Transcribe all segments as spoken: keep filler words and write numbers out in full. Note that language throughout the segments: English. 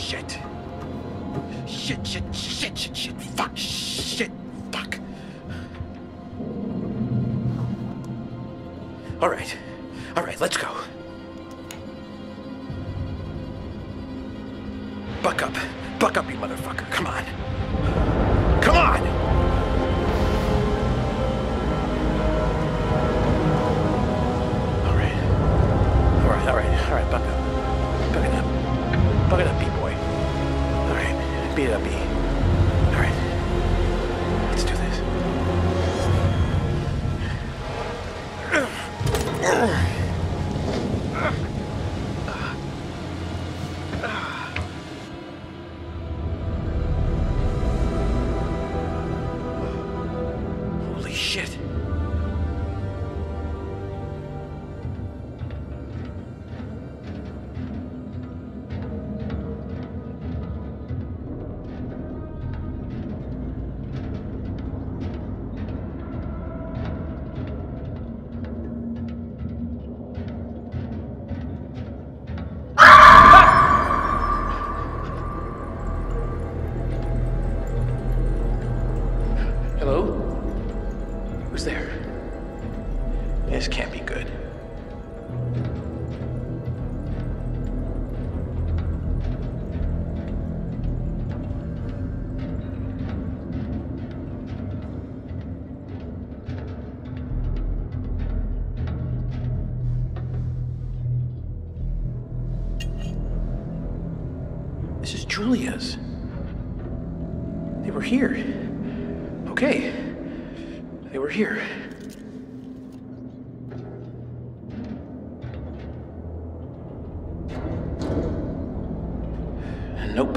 shit. Shit, shit, shit, shit, shit, fuck, shit, fuck. All right, all right, let's go. Buck up, buck up, you motherfucker, come on. Come on! All right, all right, all right, all right, buck up. Buck it up, buck it up, B-boy. All right, beat it up, B. All right, let's do this. Holy shit. Hello? Who's there? This can't be good. This is Julia's. They were here. Okay. They were here. Nope.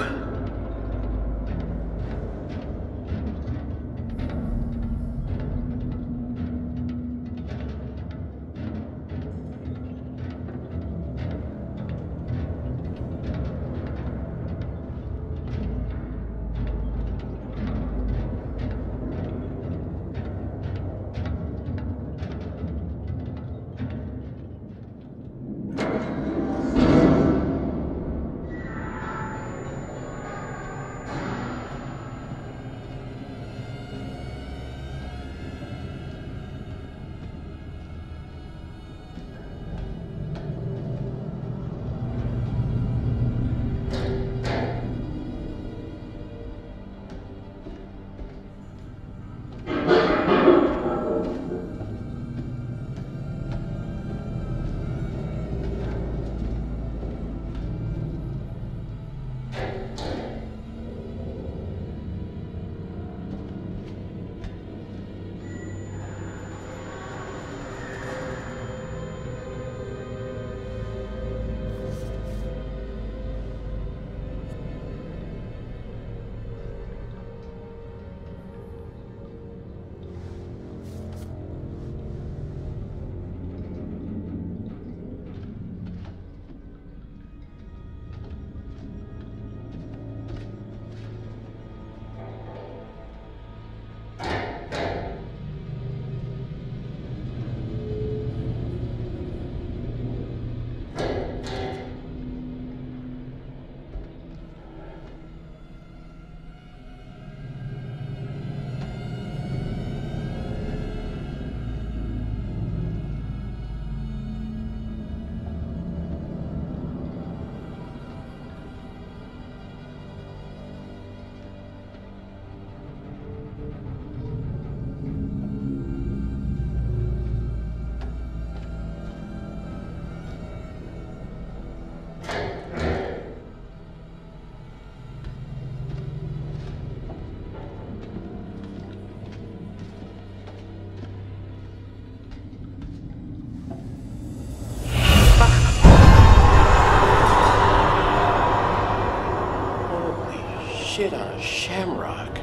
Shit on a shamrock.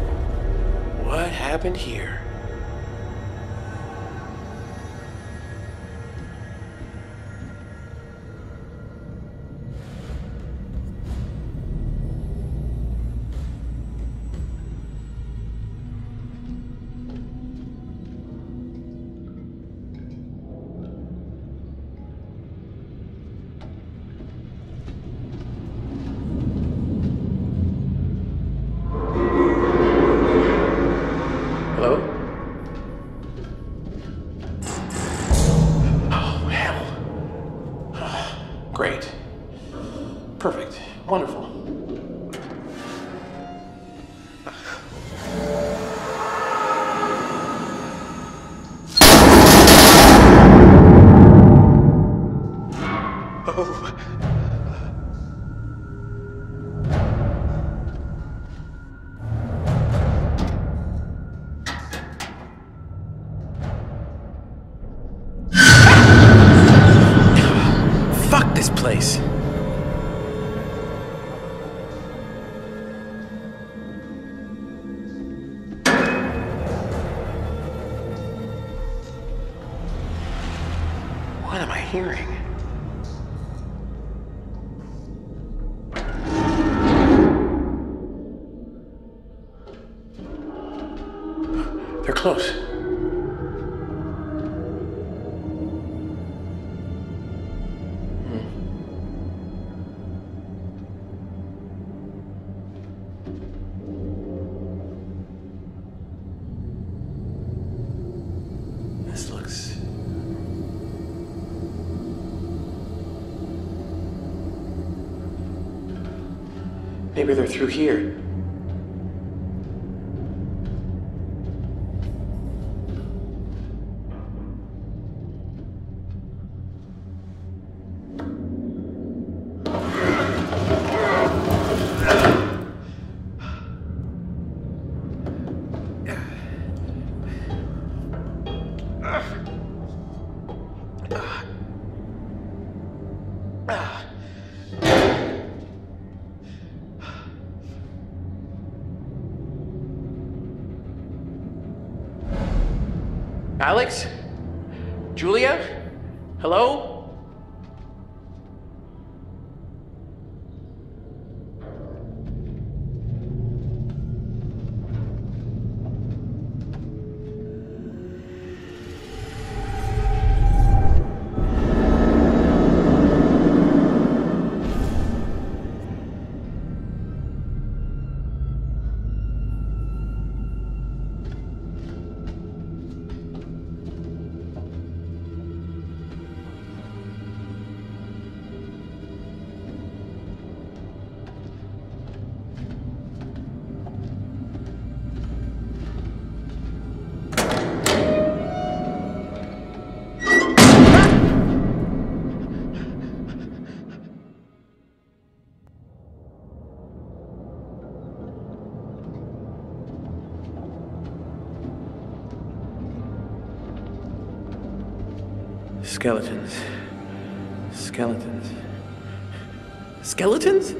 What happened here? Wonderful. Oh. Fuck this place. What am I hearing? They're close. This looks... Maybe they're through here. Alex? Julia? Hello? Skeletons. Skeletons. Skeletons?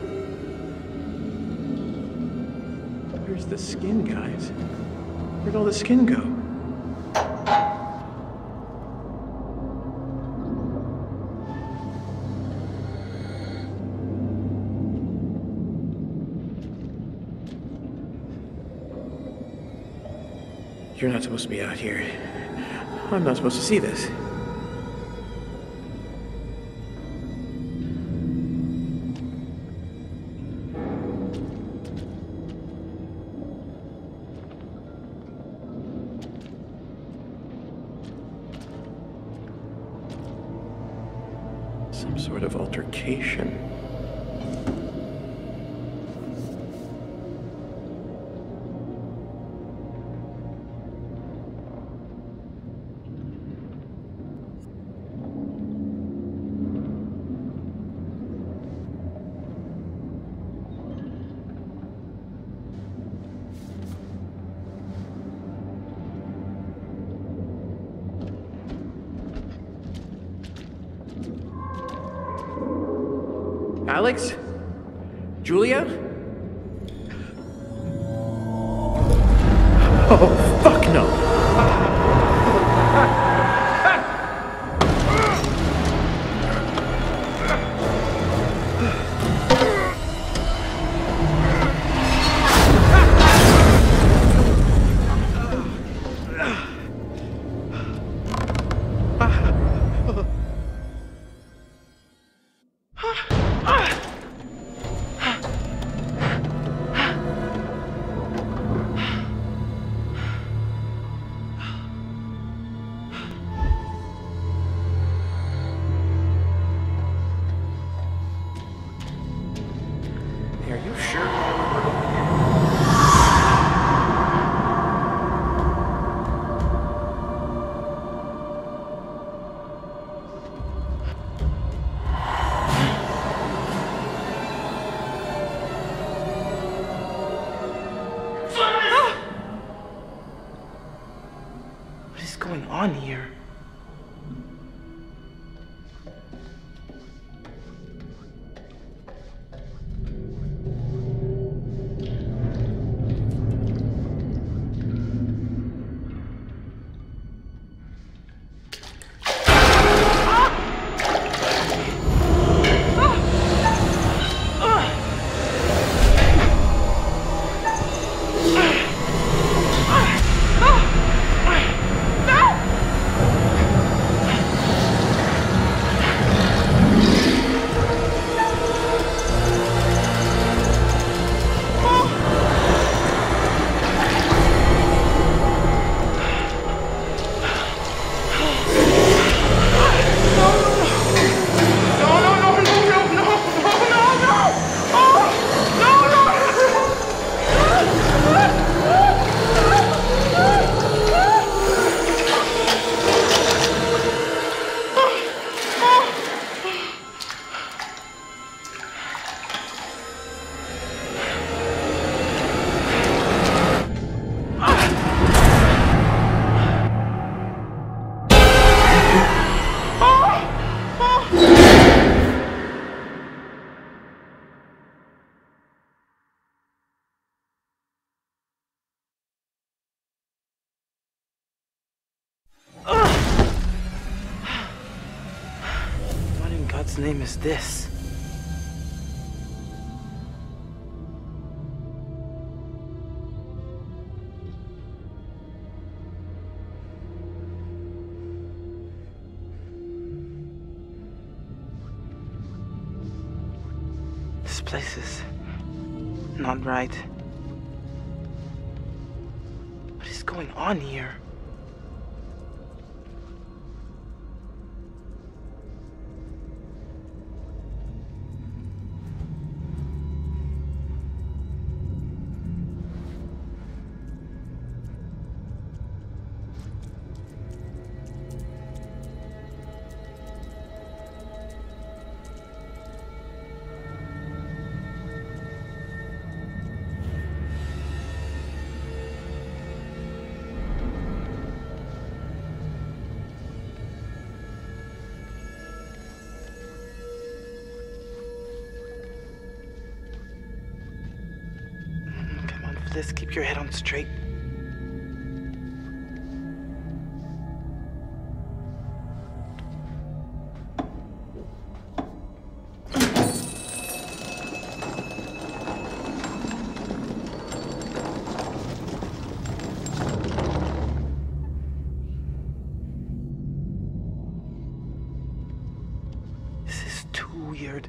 Where's the skin, guys? Where'd all the skin go? You're not supposed to be out here. I'm not supposed to see this. Some sort of altercation. Alex? Julia? Oh, fuck no! here. Are you sure? What is going on here? What in God's name is this? This place is not right. What is going on here? Let's keep your head on straight. This is too weird.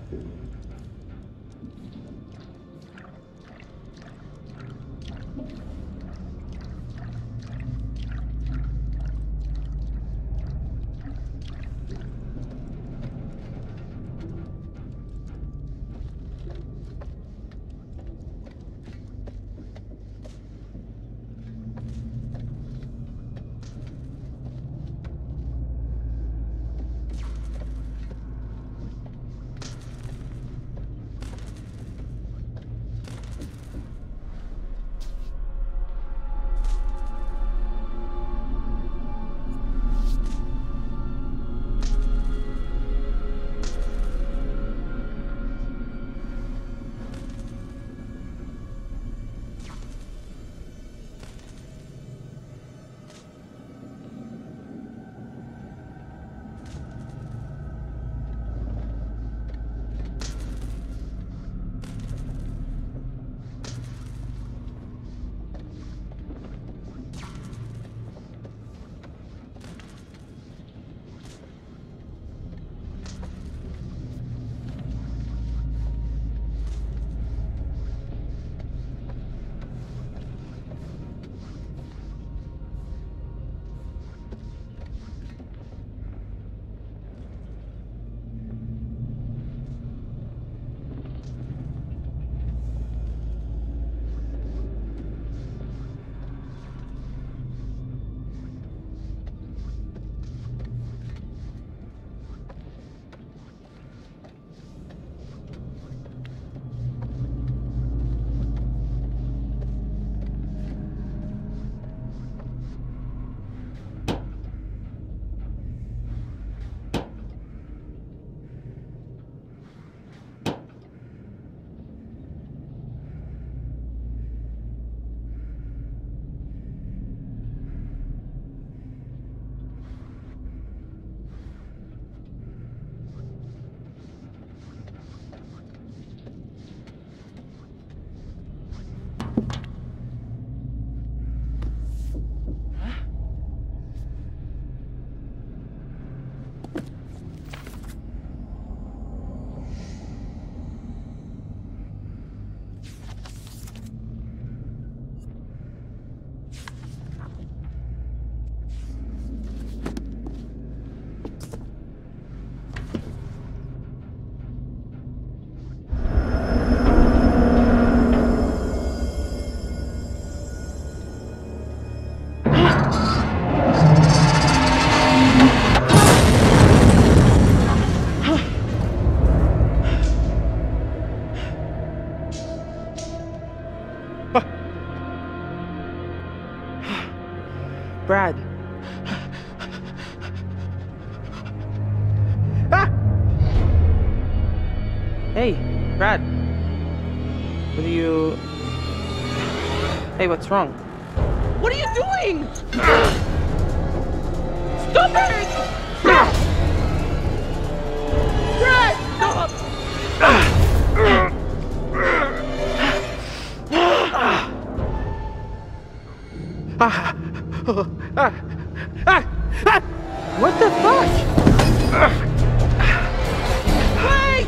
Brad. Ah! Hey, Brad. What are you... Hey, what's wrong? What are you doing? Stop it! Stop! Brad, stop! Ah! Ah! Ah! Ah! What the fuck? Wait!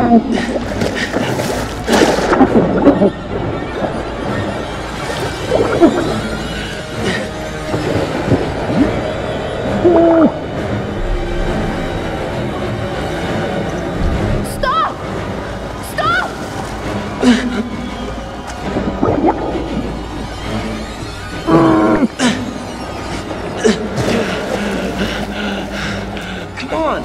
Stop! Stop! Come on.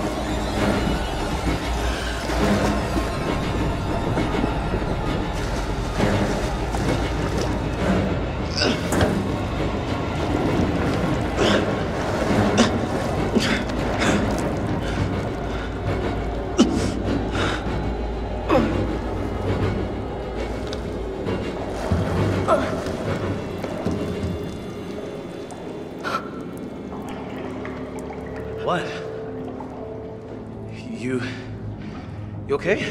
What? You... You okay?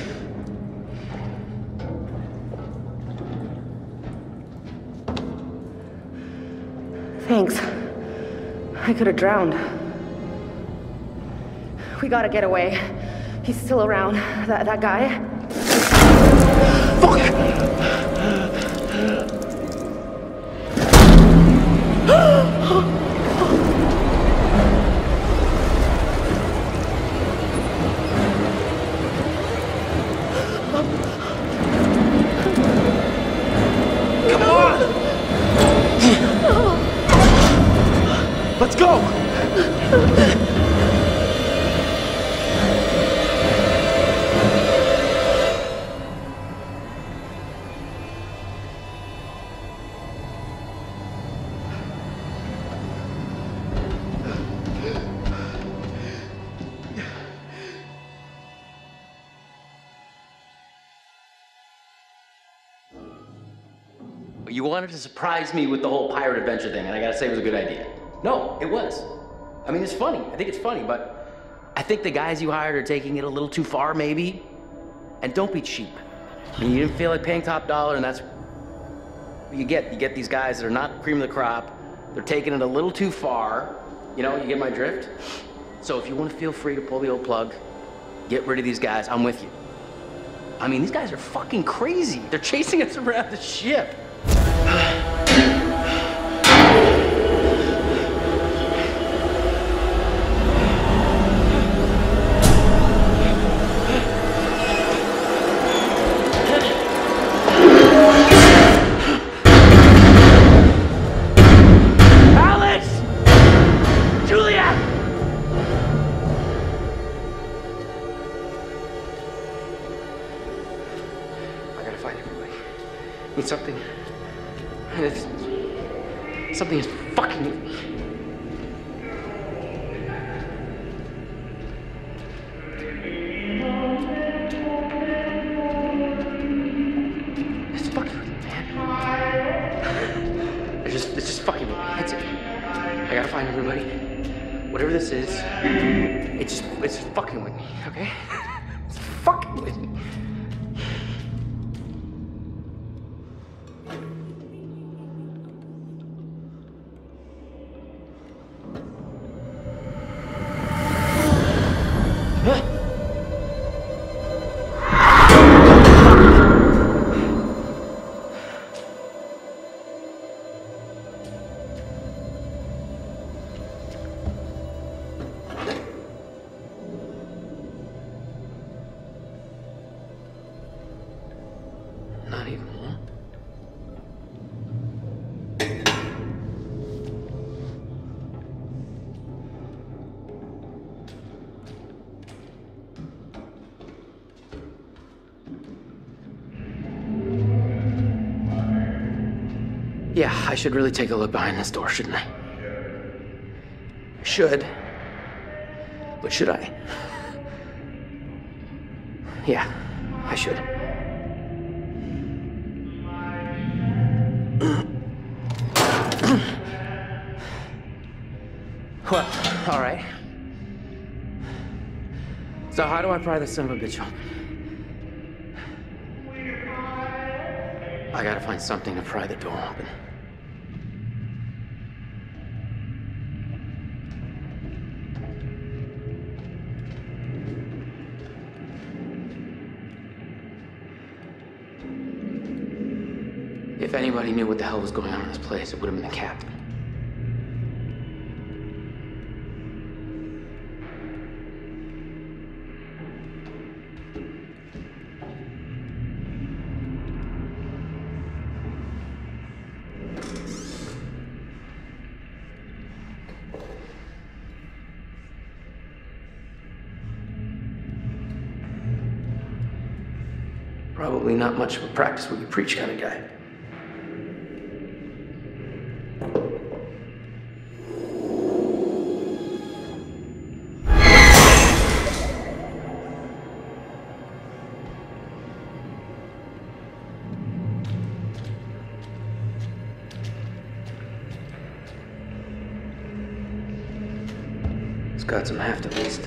Thanks. I could have drowned. We gotta get away. He's still around. That, that guy. Let's go! You wanted to surprise me with the whole pirate adventure thing, and I gotta say it was a good idea. No, it was. I mean, it's funny. I think it's funny, but I think the guys you hired are taking it a little too far, maybe. And don't be cheap. I mean, you didn't feel like paying top dollar, and that's what you get. You get these guys that are not cream of the crop. They're taking it a little too far. You know, you get my drift? So if you want to feel free to pull the old plug, get rid of these guys, I'm with you. I mean, these guys are fucking crazy. They're chasing us around the ship. Need something. It's, something is fucking with me. It's fucking with me, man. It's just, it's just fucking with me. That's it. I gotta find everybody. Whatever this is, it's just, it's just fucking with me, okay? It's fucking with me. Not even one. Yeah, I should really take a look behind this door, shouldn't I? Should. But should I? Yeah, I should. Well, all right. So how do I pry this son of a bitch open? I gotta find something to pry the door open. If anybody knew what the hell was going on in this place, it would have been the captain. Probably not much of a practice what you preach kind of guy. It's got some heft at least.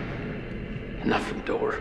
Enough for the door.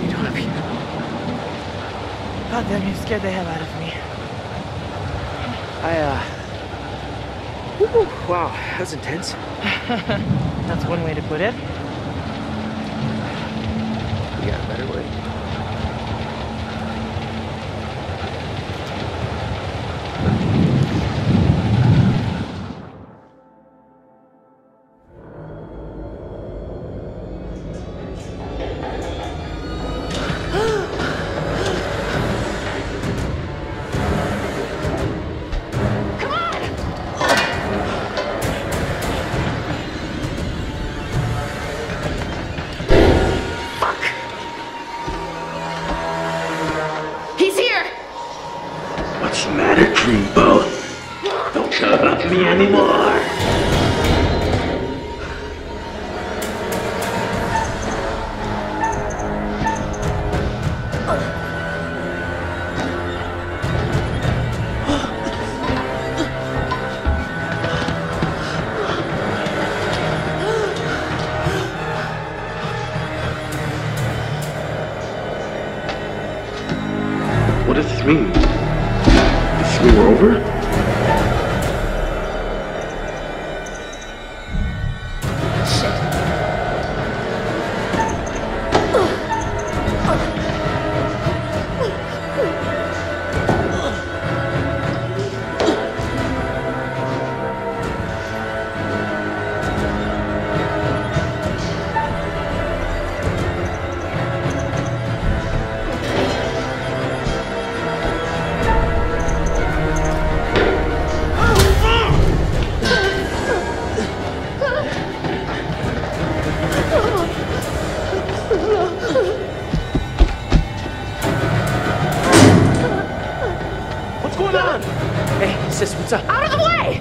God damn, you scared the hell out of me. I, uh... Whew, wow, that was intense. That's one way to put it. You got a better way? Me anymore. What does this mean? Does this mean we're over? Sis, what's up? Out of the way!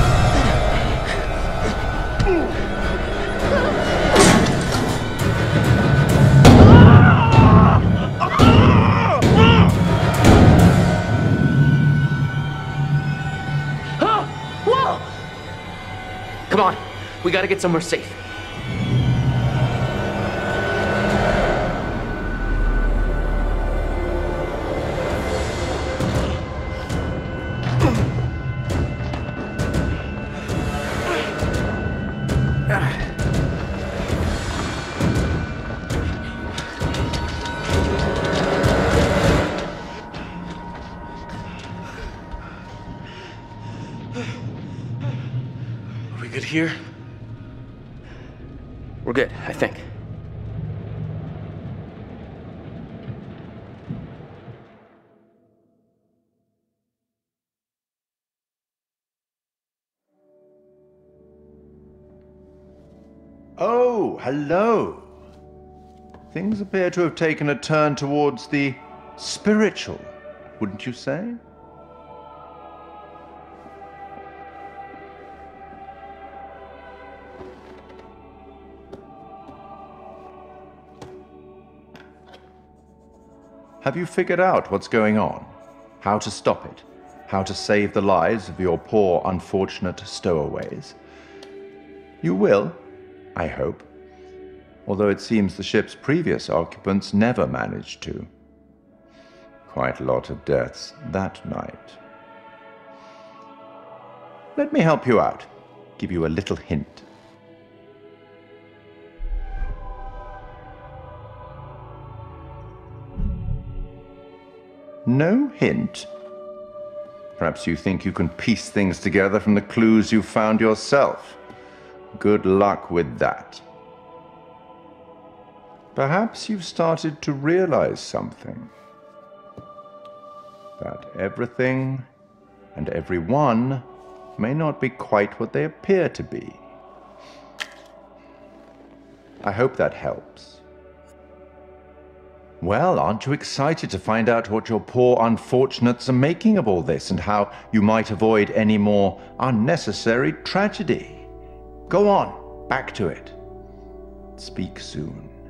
Oh! Whoa! Come on, we gotta get somewhere safe. Are we good here? We're good, I think. Oh, hello. Things appear to have taken a turn towards the spiritual, wouldn't you say? Have you figured out what's going on? How to stop it? How to save the lives of your poor, unfortunate stowaways? You will, I hope. Although it seems the ship's previous occupants never managed to. Quite a lot of deaths that night. Let me help you out. Give you a little hint. No hint? Perhaps you think you can piece things together from the clues you found yourself. Good luck with that. Perhaps you've started to realize something. That everything and everyone may not be quite what they appear to be. I hope that helps. Well, aren't you excited to find out what your poor unfortunates are making of all this and how you might avoid any more unnecessary tragedy? Go on, back to it. Speak soon.